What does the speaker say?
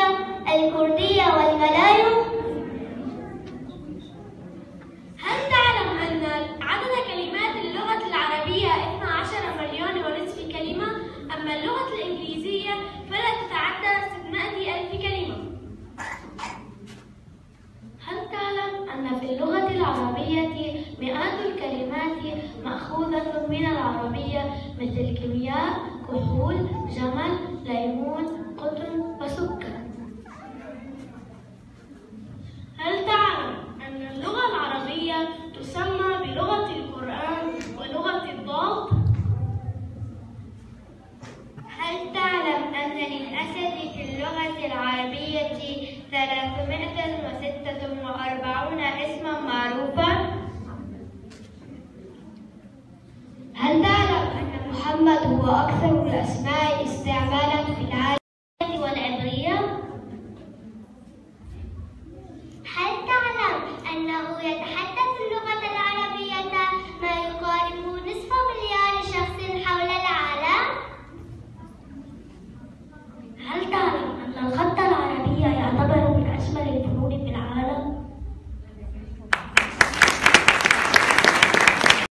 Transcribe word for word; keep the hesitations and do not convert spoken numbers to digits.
الكردية والملايو؟ هل تعلم أن عدد كلمات اللغة العربية اثنا عشر مليون ونصف كلمة، أما اللغة الإنجليزية فلا تتعدى ستمائة ألف كلمة؟ هل تعلم أن في اللغة العربية مئات الكلمات مأخوذة من العربية مثل كيمياء، كحول، جمل، ليمون، قطن وسكر؟ هل تعلم أن اللغة العربية تسمى بلغة القرآن ولغة الضاد؟ هل تعلم أن للأسد في اللغة العربية ثلاثمائة وستة وأربعين اسما معروفا؟ هل تعلم أن محمد هو أكثر الأسماء استعمالا في العربية والعبرية؟ هل تعلم أنه يتحدث